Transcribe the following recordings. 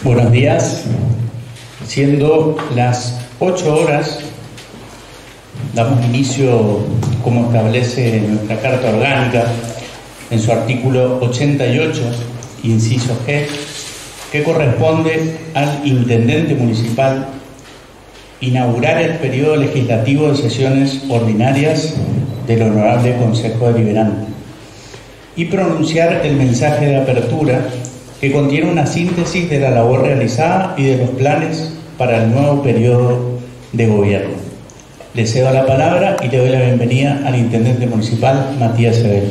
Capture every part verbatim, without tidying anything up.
Buenos días. Siendo las ocho horas, damos inicio, como establece nuestra Carta Orgánica, en su artículo ochenta y ocho, inciso G, que corresponde al Intendente Municipal inaugurar el periodo legislativo de sesiones ordinarias del Honorable Consejo Deliberante y pronunciar el mensaje de apertura que contiene una síntesis de la labor realizada y de los planes para el nuevo periodo de gobierno. Le cedo la palabra y le doy la bienvenida al Intendente Municipal, Matías Sebel.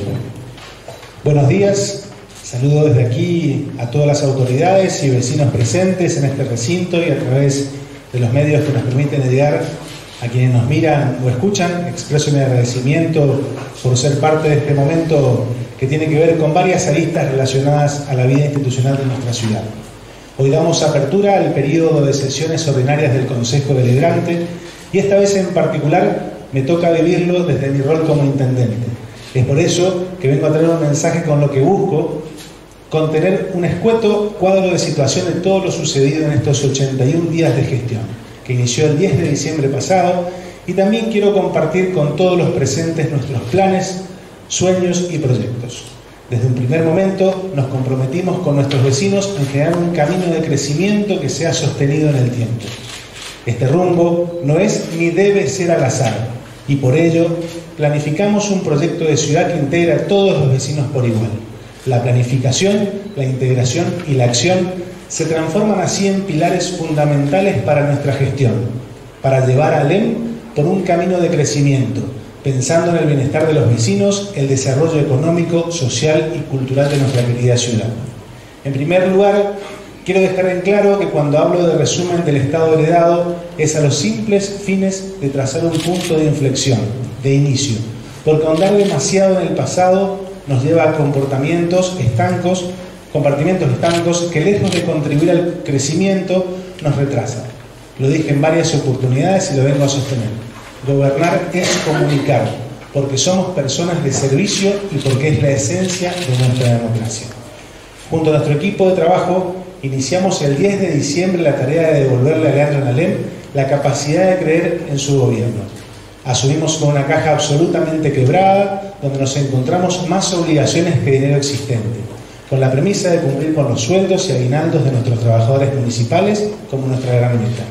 Buenos días, saludo desde aquí a todas las autoridades y vecinos presentes en este recinto y a través de los medios que nos permiten llegar a quienes nos miran o escuchan. Expreso mi agradecimiento por ser parte de este momento que tiene que ver con varias aristas relacionadas a la vida institucional de nuestra ciudad. Hoy damos apertura al periodo de sesiones ordinarias del Consejo Deliberante y esta vez en particular me toca vivirlo desde mi rol como intendente. Es por eso que vengo a traer un mensaje con lo que busco contener un escueto cuadro de situación de todo lo sucedido en estos ochenta y un días de gestión, que inició el diez de diciembre pasado, y también quiero compartir con todos los presentes nuestros planes, sueños y proyectos. Desde un primer momento nos comprometimos con nuestros vecinos en generar un camino de crecimiento que sea sostenido en el tiempo. Este rumbo no es ni debe ser al azar, y por ello planificamos un proyecto de ciudad que integra a todos los vecinos por igual. La planificación, la integración y la acción se transforman así en pilares fundamentales para nuestra gestión, para llevar a Alem por un camino de crecimiento, pensando en el bienestar de los vecinos, el desarrollo económico, social y cultural de nuestra querida ciudad. En primer lugar, quiero dejar en claro que cuando hablo de resumen del Estado heredado es a los simples fines de trazar un punto de inflexión, de inicio, porque ahondar demasiado en el pasado nos lleva a comportamientos estancos, compartimentos estancos que, lejos de contribuir al crecimiento, nos retrasan. Lo dije en varias oportunidades y lo vengo a sostener. Gobernar es comunicar, porque somos personas de servicio y porque es la esencia de nuestra democracia. Junto a nuestro equipo de trabajo, iniciamos el diez de diciembre la tarea de devolverle a Leandro Alem la capacidad de creer en su gobierno. Asumimos con una caja absolutamente quebrada, donde nos encontramos más obligaciones que dinero existente, con la premisa de cumplir con los sueldos y aguinaldos de nuestros trabajadores municipales como nuestra gran meta.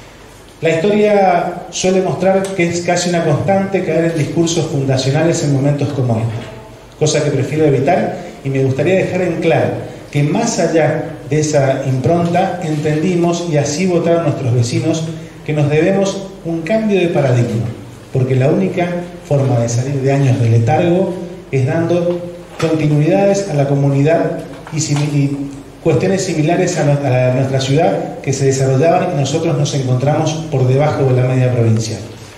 La historia suele mostrar que es casi una constante caer en discursos fundacionales en momentos como este, cosa que prefiero evitar, y me gustaría dejar en claro que más allá de esa impronta entendimos, y así votaron nuestros vecinos, que nos debemos un cambio de paradigma, porque la única forma de salir de años de letargo es dando continuidades a la comunidad y, y cuestiones similares a, no, a nuestra ciudad que se desarrollaban y nosotros nos encontramos por debajo de la media provincial.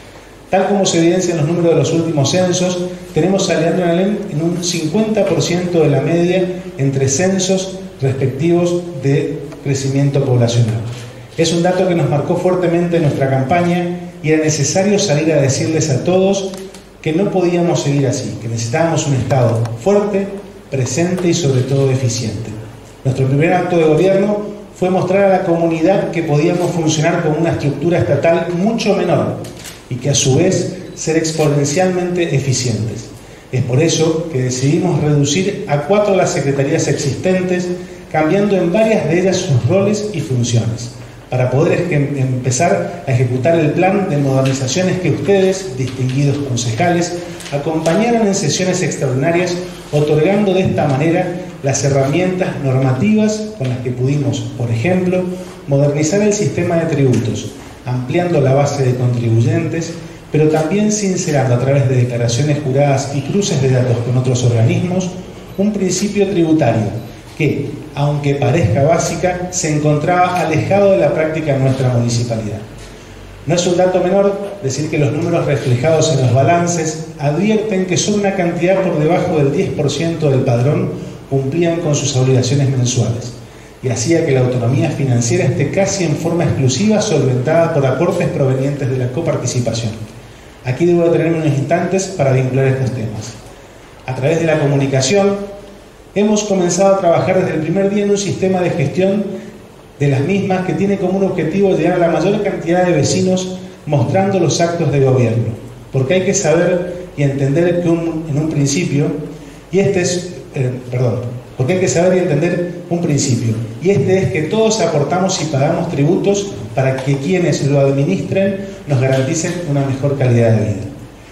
Tal como se evidencia en los números de los últimos censos, tenemos a Leandro Alem en un cincuenta por ciento de la media entre censos respectivos de crecimiento poblacional. Es un dato que nos marcó fuertemente en nuestra campaña y era necesario salir a decirles a todos que no podíamos seguir así, que necesitábamos un Estado fuerte, presente y sobre todo eficiente. Nuestro primer acto de gobierno fue mostrar a la comunidad que podíamos funcionar con una estructura estatal mucho menor y que a su vez ser exponencialmente eficientes. Es por eso que decidimos reducir a cuatro las secretarías existentes, cambiando en varias de ellas sus roles y funciones, para poder empezar a ejecutar el plan de modernizaciones que ustedes, distinguidos concejales, acompañaron en sesiones extraordinarias, otorgando de esta manera las herramientas normativas con las que pudimos, por ejemplo, modernizar el sistema de tributos, ampliando la base de contribuyentes, pero también sincerando a través de declaraciones juradas y cruces de datos con otros organismos, un principio tributario que, aunque parezca básica, se encontraba alejado de la práctica en nuestra municipalidad. No es un dato menor decir que los números reflejados en los balances advierten que solo una cantidad por debajo del diez por ciento del padrón cumplían con sus obligaciones mensuales, y hacía que la autonomía financiera esté casi en forma exclusiva solventada por aportes provenientes de la coparticipación. Aquí debo detenerme unos instantes para vincular estos temas. A través de la comunicación, hemos comenzado a trabajar desde el primer día en un sistema de gestión de las mismas, que tiene como un objetivo llegar a la mayor cantidad de vecinos mostrando los actos de gobierno. Porque hay que saber y entender que un, en un principio, y este es, eh, perdón, porque hay que saber y entender un principio, y este es que todos aportamos y pagamos tributos para que quienes lo administren nos garanticen una mejor calidad de vida.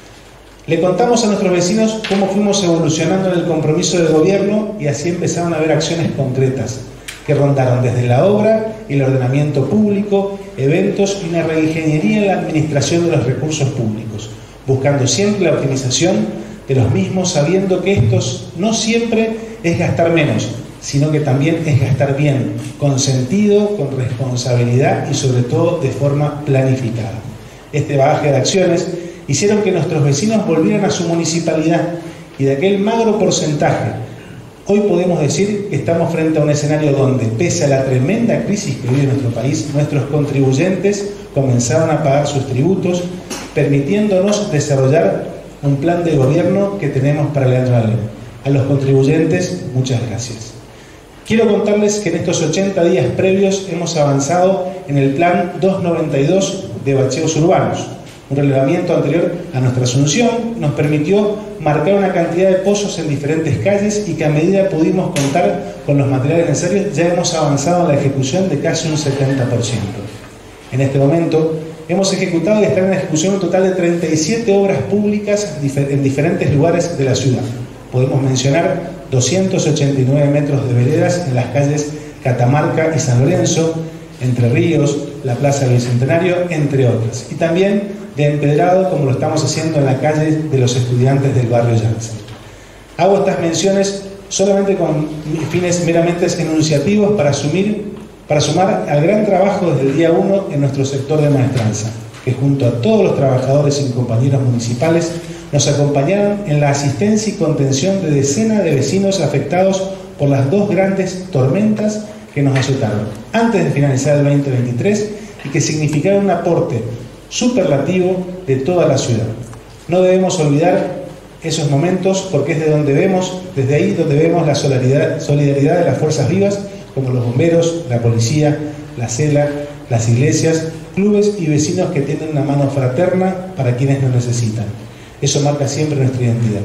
Le contamos a nuestros vecinos cómo fuimos evolucionando en el compromiso de gobierno y así empezaron a haber acciones concretas que rondaron desde la obra y el ordenamiento público, eventos y una reingeniería en la administración de los recursos públicos, buscando siempre la optimización de los mismos, sabiendo que estos no siempre es gastar menos, sino que también es gastar bien, con sentido, con responsabilidad y sobre todo de forma planificada. Este bagaje de acciones hicieron que nuestros vecinos volvieran a su municipalidad y de aquel magro porcentaje, hoy podemos decir que estamos frente a un escenario donde, pese a la tremenda crisis que vive nuestro país, nuestros contribuyentes comenzaron a pagar sus tributos, permitiéndonos desarrollar un plan de gobierno que tenemos para Leandro Alem. A los contribuyentes, muchas gracias. Quiero contarles que en estos ochenta días previos hemos avanzado en el plan doscientos noventa y dos de bacheos urbanos. Un relevamiento anterior a nuestra asunción nos permitió marcar una cantidad de pozos en diferentes calles y que a medida pudimos contar con los materiales necesarios ya hemos avanzado en la ejecución de casi un setenta por ciento. En este momento hemos ejecutado y están en ejecución un total de treinta y siete obras públicas en diferentes lugares de la ciudad. Podemos mencionar doscientos ochenta y nueve metros de veredas en las calles Catamarca y San Lorenzo, Entre Ríos, la Plaza del Bicentenario, entre otras. Y también de empedrado, como lo estamos haciendo en la calle de los estudiantes del barrio Janssen. Hago estas menciones solamente con fines meramente enunciativos para, asumir, para sumar al gran trabajo desde el día uno en nuestro sector de maestranza, que junto a todos los trabajadores y compañeros municipales nos acompañaron en la asistencia y contención de decenas de vecinos afectados por las dos grandes tormentas que nos azotaron antes de finalizar el veinte veintitrés y que significaron un aporte superlativo de toda la ciudad. No debemos olvidar esos momentos porque es de donde vemos, desde ahí donde vemos la solidaridad, solidaridad de las fuerzas vivas como los bomberos, la policía, la CELA, las iglesias, clubes y vecinos que tienen una mano fraterna para quienes nos necesitan. Eso marca siempre nuestra identidad.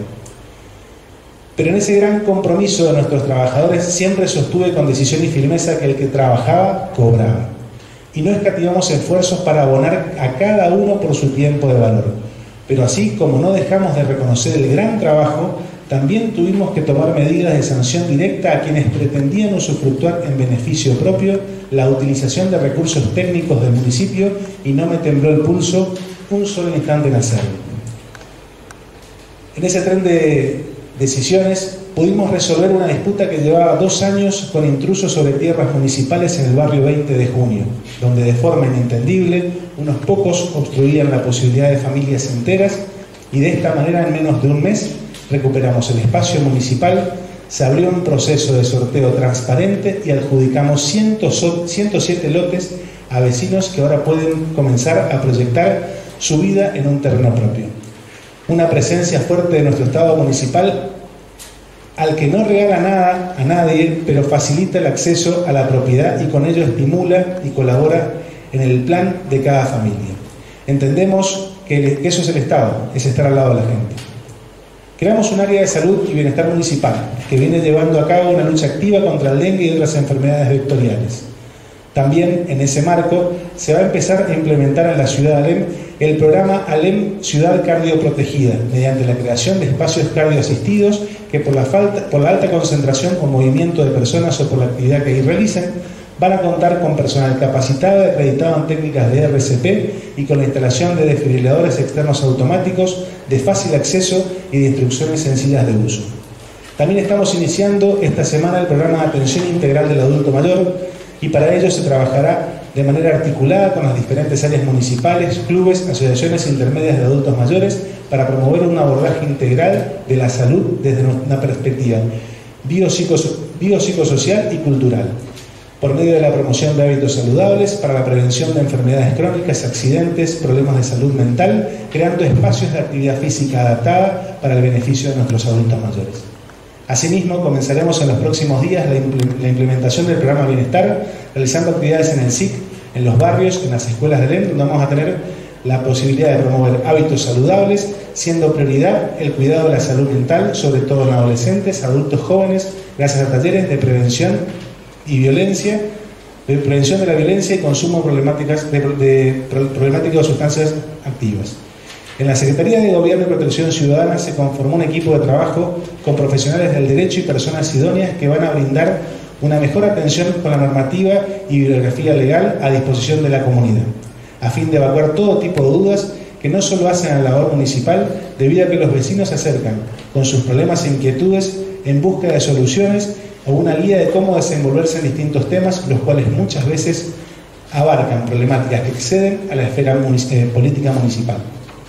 Pero en ese gran compromiso de nuestros trabajadores siempre sostuve con decisión y firmeza que el que trabajaba, cobraba. Y no escatimamos esfuerzos para abonar a cada uno por su tiempo de valor. Pero así como no dejamos de reconocer el gran trabajo, también tuvimos que tomar medidas de sanción directa a quienes pretendían usufructuar en beneficio propio la utilización de recursos técnicos del municipio y no me tembló el pulso un solo instante en hacerlo. En ese tren de decisiones pudimos resolver una disputa que llevaba dos años con intrusos sobre tierras municipales en el barrio veinte de junio, donde de forma inentendible unos pocos obstruían la posibilidad de familias enteras y de esta manera en menos de un mes recuperamos el espacio municipal, se abrió un proceso de sorteo transparente y adjudicamos ciento siete lotes a vecinos que ahora pueden comenzar a proyectar su vida en un terreno propio. Una presencia fuerte de nuestro Estado municipal al que no regala nada a nadie, pero facilita el acceso a la propiedad y con ello estimula y colabora en el plan de cada familia. Entendemos que eso es el Estado, es estar al lado de la gente. Creamos un área de salud y bienestar municipal que viene llevando a cabo una lucha activa contra el dengue y otras enfermedades vectoriales. También en ese marco se va a empezar a implementar en la ciudad de Alem el programa Alem Ciudad Cardioprotegida, mediante la creación de espacios cardioasistidos que por la, falta, por la alta concentración o movimiento de personas o por la actividad que ahí realicen, van a contar con personal capacitado y acreditado en técnicas de R C P y con la instalación de desfibriladores externos automáticos de fácil acceso y de instrucciones sencillas de uso. También estamos iniciando esta semana el programa de atención integral del adulto mayor y para ello se trabajará de manera articulada con las diferentes áreas municipales, clubes, asociaciones intermedias de adultos mayores para promover un abordaje integral de la salud desde una perspectiva biopsicosocial y cultural, por medio de la promoción de hábitos saludables para la prevención de enfermedades crónicas, accidentes, problemas de salud mental, creando espacios de actividad física adaptada para el beneficio de nuestros adultos mayores. Asimismo, comenzaremos en los próximos días la implementación del programa Bienestar realizando actividades en el S I C, en los barrios, en las escuelas de Alem, donde vamos a tener la posibilidad de promover hábitos saludables, siendo prioridad el cuidado de la salud mental, sobre todo en adolescentes, adultos jóvenes, gracias a talleres de prevención y violencia, de prevención de la violencia y consumo problemáticas de, de, problemáticas de sustancias activas. En la Secretaría de Gobierno y Protección Ciudadana se conformó un equipo de trabajo con profesionales del derecho y personas idóneas que van a brindar una mejor atención con la normativa y bibliografía legal a disposición de la comunidad, a fin de evacuar todo tipo de dudas que no solo hacen a la labor municipal, debido a que los vecinos se acercan con sus problemas e inquietudes en busca de soluciones o una guía de cómo desenvolverse en distintos temas, los cuales muchas veces abarcan problemáticas que exceden a la esfera munic- eh, política municipal.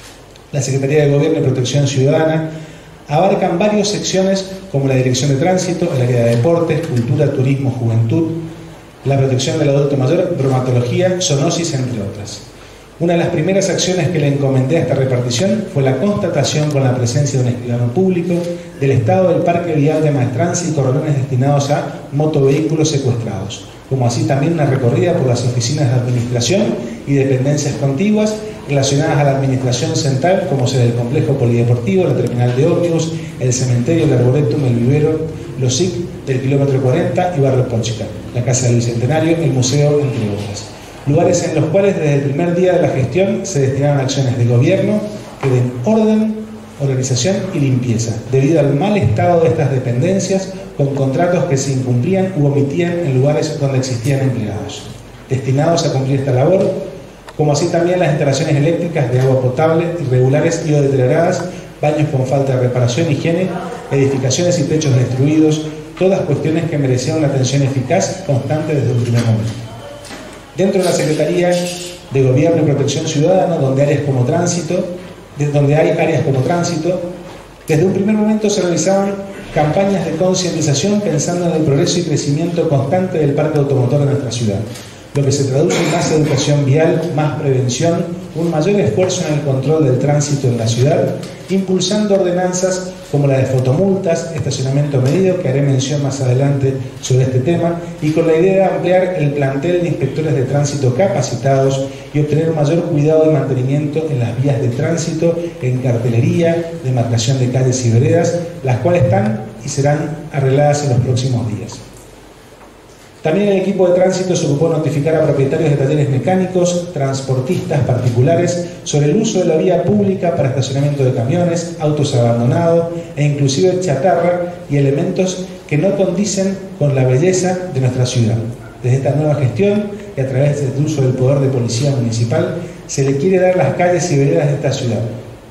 La Secretaría de Gobierno y Protección Ciudadana abarcan varias secciones como la Dirección de Tránsito, el área de Deportes, Cultura, Turismo, Juventud, la protección del adulto mayor, bromatología, zoonosis, entre otras. Una de las primeras acciones que le encomendé a esta repartición fue la constatación con la presencia de un escribano público del estado del parque vial de Maestranza y corralones destinados a motovehículos secuestrados, como así también una recorrida por las oficinas de administración y dependencias contiguas relacionadas a la administración central, como sea el complejo polideportivo, la terminal de ómnibus, el cementerio, el arboretum, el vivero, los S I C del kilómetro cuarenta y Barrio Ponchica, la Casa del Bicentenario, el museo, entre otras. Lugares en los cuales desde el primer día de la gestión se destinaron acciones de gobierno que den orden, organización y limpieza, debido al mal estado de estas dependencias, con contratos que se incumplían u omitían en lugares donde existían empleados, destinados a cumplir esta labor, como así también las instalaciones eléctricas de agua potable irregulares y o deterioradas, baños con falta de reparación, higiene, edificaciones y techos destruidos, todas cuestiones que merecían una atención eficaz, constante desde un primer momento. Dentro de la Secretaría de Gobierno y Protección Ciudadana, donde, áreas como tránsito, donde hay áreas como tránsito, desde un primer momento se realizaban campañas de concientización pensando en el progreso y crecimiento constante del parque automotor de nuestra ciudad, lo que se traduce en más educación vial, más prevención, un mayor esfuerzo en el control del tránsito en la ciudad, impulsando ordenanzas como la de fotomultas, estacionamiento medido, que haré mención más adelante sobre este tema, y con la idea de ampliar el plantel de inspectores de tránsito capacitados y obtener mayor cuidado y mantenimiento en las vías de tránsito, en cartelería, demarcación de calles y veredas, las cuales están y serán arregladas en los próximos días. También el equipo de tránsito se ocupó de notificar a propietarios de talleres mecánicos, transportistas particulares sobre el uso de la vía pública para estacionamiento de camiones, autos abandonados e inclusive chatarra y elementos que no condicen con la belleza de nuestra ciudad. Desde esta nueva gestión y a través del uso del poder de policía municipal se le quiere dar las calles y veredas de esta ciudad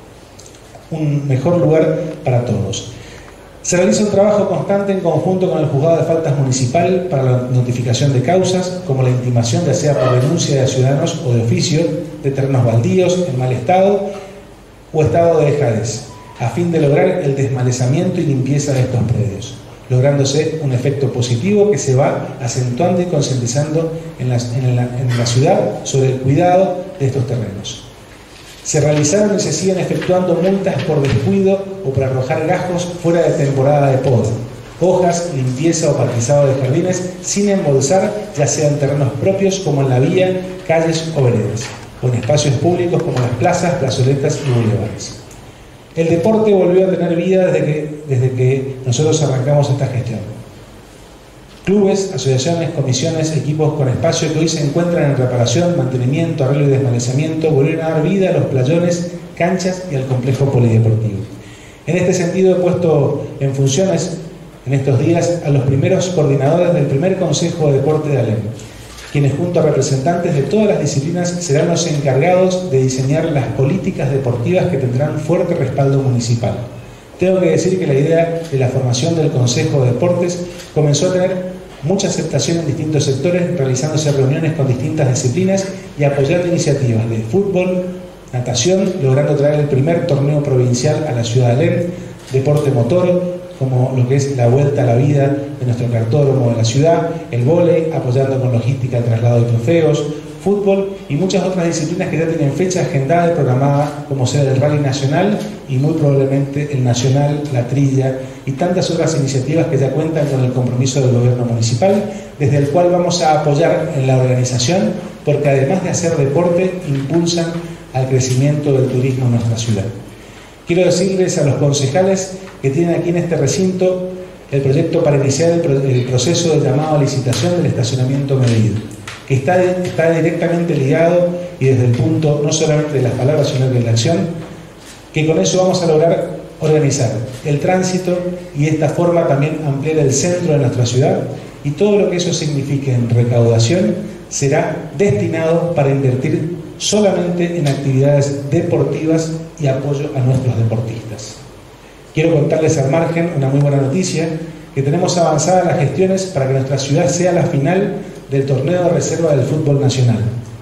un mejor lugar para todos. Se realiza un trabajo constante en conjunto con el Juzgado de Faltas Municipal para la notificación de causas, como la intimación ya sea por denuncia de ciudadanos o de oficio, de terrenos baldíos en mal estado o estado de dejadez, a fin de lograr el desmalezamiento y limpieza de estos predios, lográndose un efecto positivo que se va acentuando y concientizando en la, en la, en la ciudad sobre el cuidado de estos terrenos. Se realizaron y se siguen efectuando multas por descuido o por arrojar gajos fuera de temporada de poda, hojas, limpieza o parquizado de jardines sin embolsar, ya sea en terrenos propios como en la vía, calles o veredas, o en espacios públicos como las plazas, plazoletas y bulevares. El deporte volvió a tener vida desde que, desde que nosotros arrancamos esta gestión. Clubes, asociaciones, comisiones, equipos con espacio que hoy se encuentran en reparación, mantenimiento, arreglo y desmalezamiento, volvieron a dar vida a los playones, canchas y al complejo polideportivo. En este sentido he puesto en funciones en estos días a los primeros coordinadores del primer Consejo de Deporte de Alem, quienes junto a representantes de todas las disciplinas serán los encargados de diseñar las políticas deportivas que tendrán fuerte respaldo municipal. Tengo que decir que la idea de la formación del Consejo de Deportes comenzó a tener mucha aceptación en distintos sectores, realizándose reuniones con distintas disciplinas y apoyando iniciativas de fútbol, natación, logrando traer el primer torneo provincial a la ciudad de Alem, deporte motor, como lo que es la vuelta a la vida de nuestro cartódromo de la ciudad, el vóley, apoyando con logística el traslado de trofeos, fútbol y muchas otras disciplinas que ya tienen fecha agendada y programada, como ser el Rally Nacional y muy probablemente el Nacional, la Trilla y tantas otras iniciativas que ya cuentan con el compromiso del gobierno municipal, desde el cual vamos a apoyar en la organización, porque además de hacer deporte, impulsan al crecimiento del turismo en nuestra ciudad. Quiero decirles a los concejales que tienen aquí en este recinto el proyecto para iniciar el, pro el proceso de llamado a licitación del estacionamiento medido, que está, está directamente ligado y desde el punto no solamente de las palabras sino de la acción, que con eso vamos a lograr organizar el tránsito y de esta forma también ampliar el centro de nuestra ciudad, y todo lo que eso signifique en recaudación será destinado para invertir solamente en actividades deportivas y apoyo a nuestros deportistas. Quiero contarles al margen una muy buena noticia, que tenemos avanzadas las gestiones para que nuestra ciudad sea la final del torneo de reserva del fútbol nacional.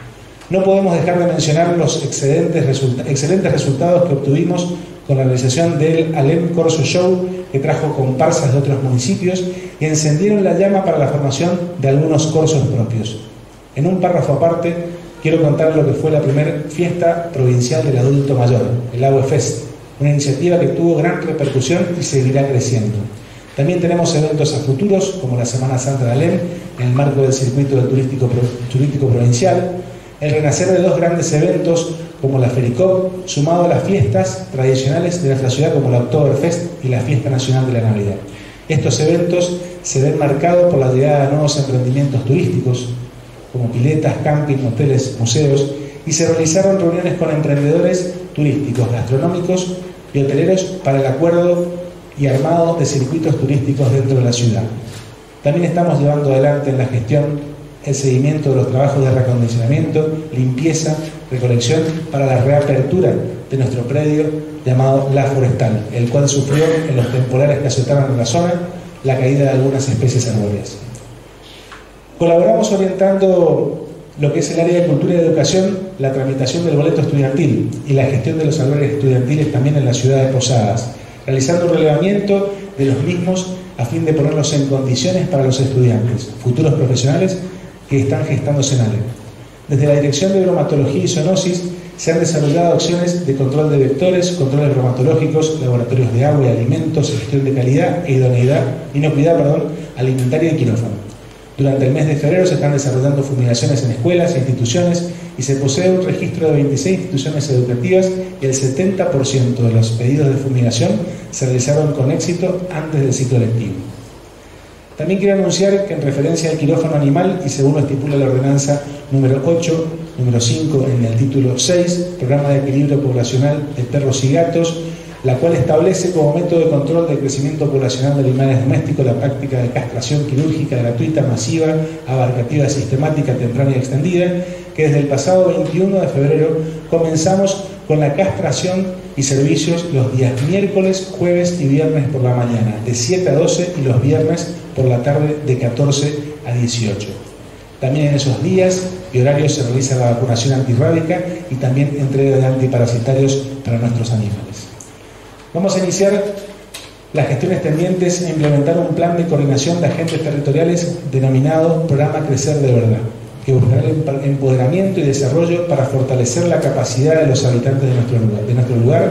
No podemos dejar de mencionar los excelentes, resulta excelentes resultados que obtuvimos con la realización del Alem Corso Show, que trajo comparsas de otros municipios y encendieron la llama para la formación de algunos corsos propios. En un párrafo aparte, quiero contar lo que fue la primera fiesta provincial del adulto mayor, el A U E Fest, una iniciativa que tuvo gran repercusión y seguirá creciendo. También tenemos eventos a futuros, como la Semana Santa de Alem, en el marco del circuito del turístico, turístico provincial, el renacer de dos grandes eventos, como la Fericop, sumado a las fiestas tradicionales de nuestra ciudad, como la Oktoberfest y la Fiesta Nacional de la Navidad. Estos eventos se ven marcados por la llegada de nuevos emprendimientos turísticos, como piletas, camping, hoteles, museos, y se realizaron reuniones con emprendedores turísticos, gastronómicos y hoteleros para el acuerdo y armado de circuitos turísticos dentro de la ciudad. También estamos llevando adelante en la gestión el seguimiento de los trabajos de reacondicionamiento, limpieza, recolección para la reapertura de nuestro predio llamado La Forestal, el cual sufrió en los temporales que azotaron en la zona la caída de algunas especies arbóreas. Colaboramos orientando lo que es el área de cultura y de educación, la tramitación del boleto estudiantil y la gestión de los albergues estudiantiles también en la ciudad de Posadas, realizando un relevamiento de los mismos a fin de ponerlos en condiciones para los estudiantes, futuros profesionales que están gestándose en ALEM. Desde la Dirección de Bromatología y Zoonosis se han desarrollado acciones de control de vectores, controles bromatológicos, laboratorios de agua y alimentos, gestión de calidad e idoneidad, inocuidad, perdón, alimentaria y quirófano. Durante el mes de febrero se están desarrollando fumigaciones en escuelas e instituciones y se posee un registro de veintiséis instituciones educativas y el setenta por ciento de los pedidos de fumigación se realizaron con éxito antes del ciclo lectivo. También quiero anunciar que en referencia al quirófano animal y según lo estipula la ordenanza número ocho, número cinco en el título seis, Programa de Equilibrio Poblacional de Perros y Gatos, la cual establece como método de control del crecimiento poblacional de animales domésticos la práctica de castración quirúrgica gratuita, masiva, abarcativa, sistemática, temprana y extendida, que desde el pasado veintiuno de febrero comenzamos con la castración y servicios los días miércoles, jueves y viernes por la mañana, de siete a doce, y los viernes por la tarde, de catorce a dieciocho. También en esos días y horarios se realiza la vacunación antirrábica y también entrega de antiparasitarios para nuestros animales. Vamos a iniciar las gestiones tendientes a implementar un plan de coordinación de agentes territoriales denominado Programa Crecer de Verdad, que buscará el empoderamiento y desarrollo para fortalecer la capacidad de los habitantes de nuestro lugar, de nuestro lugar,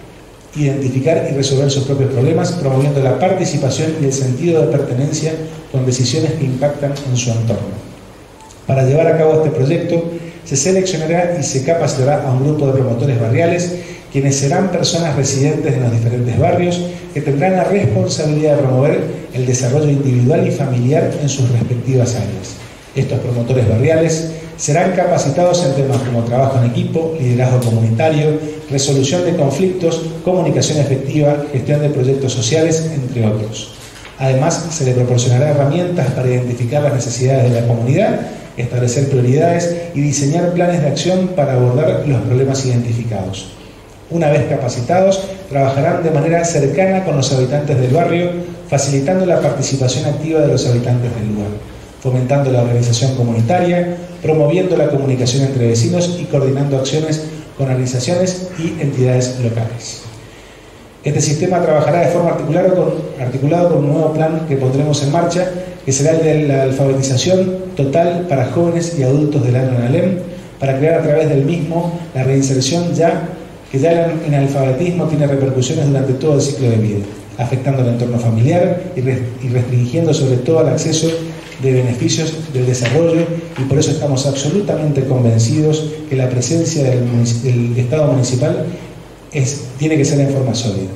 identificar y resolver sus propios problemas, promoviendo la participación y el sentido de pertenencia con decisiones que impactan en su entorno. Para llevar a cabo este proyecto, se seleccionará y se capacitará a un grupo de promotores barriales, quienes serán personas residentes en los diferentes barrios, que tendrán la responsabilidad de promover el desarrollo individual y familiar en sus respectivas áreas. Estos promotores barriales serán capacitados en temas como trabajo en equipo, liderazgo comunitario, resolución de conflictos, comunicación efectiva, gestión de proyectos sociales, entre otros. Además, se les proporcionará herramientas para identificar las necesidades de la comunidad, establecer prioridades y diseñar planes de acción para abordar los problemas identificados. Una vez capacitados, trabajarán de manera cercana con los habitantes del barrio, facilitando la participación activa de los habitantes del lugar, fomentando la organización comunitaria, promoviendo la comunicación entre vecinos y coordinando acciones con organizaciones y entidades locales. Este sistema trabajará de forma articulada con, articulado con un nuevo plan que pondremos en marcha, que será el de la alfabetización total para jóvenes y adultos del año en ALEM, para crear a través del mismo la reinserción ya que ya el analfabetismo tiene repercusiones durante todo el ciclo de vida, afectando el entorno familiar y restringiendo sobre todo el acceso de beneficios del desarrollo, y por eso estamos absolutamente convencidos que la presencia del, del Estado municipal es, tiene que ser en forma sólida.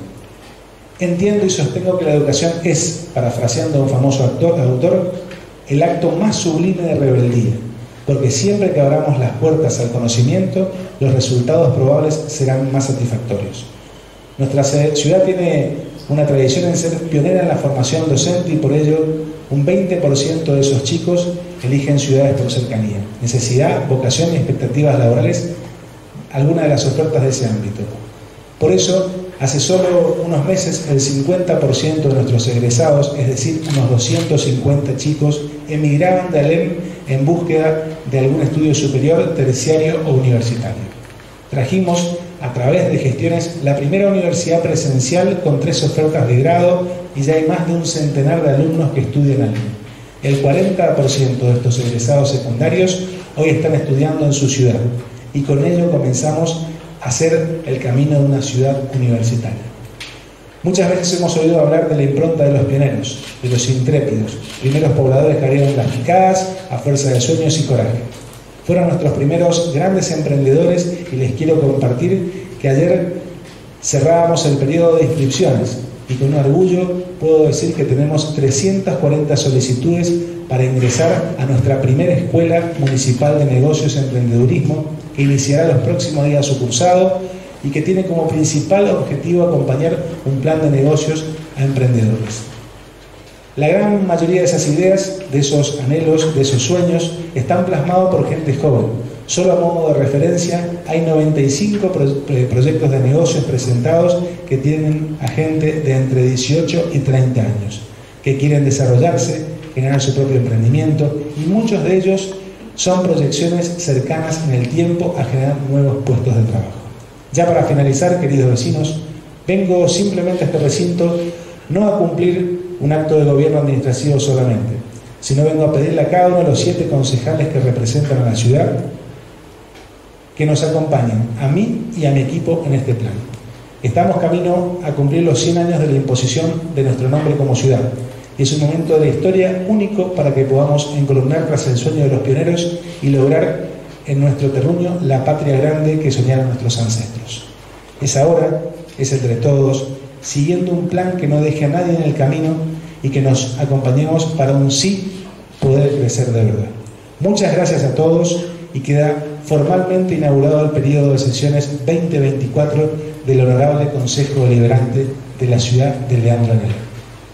Entiendo y sostengo que la educación es, parafraseando a un famoso actor, autor, el acto más sublime de rebeldía, porque siempre que abramos las puertas al conocimiento, los resultados probables serán más satisfactorios. Nuestra ciudad tiene una tradición en ser pionera en la formación docente y por ello un veinte por ciento de esos chicos eligen ciudades por cercanía, necesidad, vocación y expectativas laborales, algunas de las ofertas de ese ámbito. Por eso, hace solo unos meses, el cincuenta por ciento de nuestros egresados, es decir, unos doscientos cincuenta chicos, emigraban de ALEM en búsqueda de algún estudio superior, terciario o universitario. Trajimos, a través de gestiones, la primera universidad presencial con tres ofertas de grado y ya hay más de un centenar de alumnos que estudian ALEM. El cuarenta por ciento de estos egresados secundarios hoy están estudiando en su ciudad y con ello comenzamos a hacer el camino de una ciudad universitaria. Muchas veces hemos oído hablar de la impronta de los pioneros, de los intrépidos, primeros pobladores que abrieron las picadas a fuerza de sueños y coraje. Fueron nuestros primeros grandes emprendedores y les quiero compartir que ayer cerrábamos el periodo de inscripciones y con orgullo puedo decir que tenemos trescientas cuarenta solicitudes para ingresar a nuestra primera Escuela Municipal de Negocios y Emprendedurismo que iniciará los próximos días su cursado y que tiene como principal objetivo acompañar un plan de negocios a emprendedores. La gran mayoría de esas ideas, de esos anhelos, de esos sueños, están plasmados por gente joven. Solo a modo de referencia, hay noventa y cinco pro proyectos de negocios presentados que tienen a gente de entre dieciocho y treinta años, que quieren desarrollarse, generar su propio emprendimiento, y muchos de ellos son proyecciones cercanas en el tiempo a generar nuevos puestos de trabajo. Ya para finalizar, queridos vecinos, vengo simplemente a este recinto no a cumplir un acto de gobierno administrativo solamente, sino vengo a pedirle a cada uno de los siete concejales que representan a la ciudad que nos acompañen, a mí y a mi equipo, en este plan. Estamos camino a cumplir los cien años de la imposición de nuestro nombre como ciudad, y es un momento de la historia único para que podamos encolumnar tras el sueño de los pioneros y lograr en nuestro terruño la patria grande que soñaron nuestros ancestros. Es ahora, es entre todos, siguiendo un plan que no deje a nadie en el camino y que nos acompañemos para un sí poder crecer de verdad. Muchas gracias a todos y queda formalmente inaugurado el periodo de sesiones veinte veinticuatro del Honorable Consejo Deliberante de la ciudad de Leandro Anel.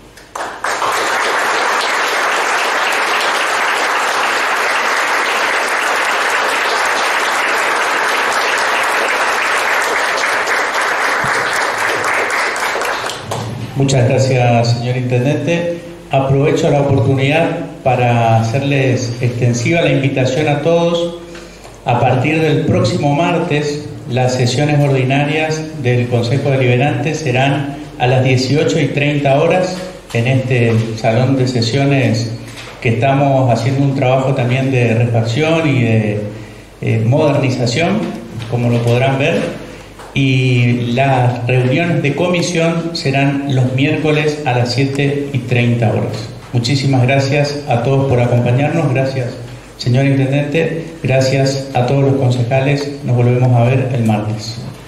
Muchas gracias, señor Intendente. Aprovecho la oportunidad para hacerles extensiva la invitación a todos. A partir del próximo martes, las sesiones ordinarias del Consejo Deliberante serán a las dieciocho y treinta horas en este salón de sesiones que estamos haciendo un trabajo también de refacción y de eh, modernización, como lo podrán ver. Y las reuniones de comisión serán los miércoles a las siete y treinta horas. Muchísimas gracias a todos por acompañarnos. Gracias, señor Intendente. Gracias a todos los concejales. Nos volvemos a ver el martes.